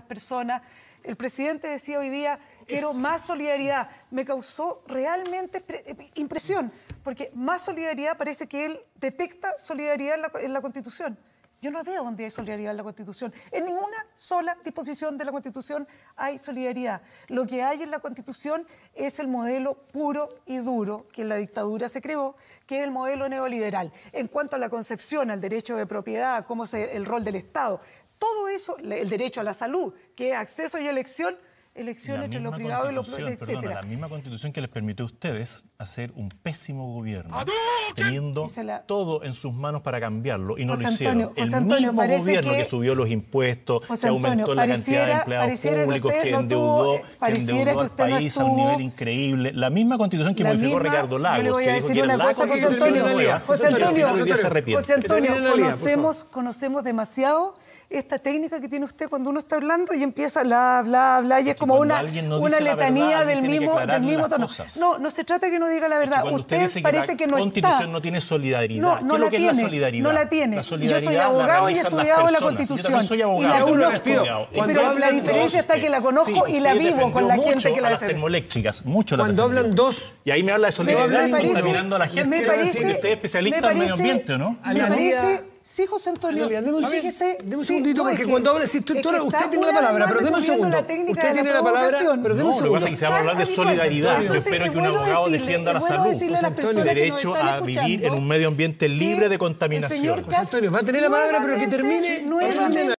personas. El presidente decía hoy día, quiero más solidaridad. Me causó realmente impresión, porque más solidaridad parece que él detecta solidaridad en la Constitución. Yo no veo dónde hay solidaridad en la Constitución. En ninguna sola disposición de la Constitución hay solidaridad. Lo que hay en la Constitución es el modelo puro y duro que en la dictadura se creó, que es el modelo neoliberal. En cuanto a la concepción, al derecho de propiedad, cómo es el rol del Estado, todo eso, el derecho a la salud, que es acceso y elección entre lo privado y lo público, etcétera. La misma Constitución que les permitió a ustedes hacer un pésimo gobierno, teniendo todo en sus manos para cambiarlo, y no lo hicieron. El mismo gobierno que subió los impuestos, que aumentó la cantidad de empleados públicos, que endeudó al país a un nivel increíble. La misma Constitución que modificó Ricardo Lagos, que dijo que era la Constitución nueva. José Antonio, conocemos demasiado esta técnica que tiene usted cuando uno está hablando y empieza bla, bla, bla, y es como una letanía del mismo tono. No se trata de que no diga la verdad. Usted parece que no está. La Constitución no tiene solidaridad. No la tiene. No la tiene. Yo soy abogado y he estudiado la Constitución. Y la conozco. Pero la diferencia está que la conozco y la vivo con la gente que la hace. Las termoeléctricas, mucho la cuando hablan dos. Y ahí me habla de solidaridad y contaminando a la gente. Me parece que usted es especialista en medio ambiente, ¿no? Me parece. Sí, José Antonio. Deme un segundito, porque cuando habla, usted tiene la palabra, pero deme un segundo. Usted tiene la palabra, pero deme un segundo. Lo que pasa es que se va a hablar de solidaridad. Yo espero que un abogado defienda la salud. Derecho a vivir en un medio ambiente libre de contaminación. José Antonio, va a tener la palabra, pero que termine.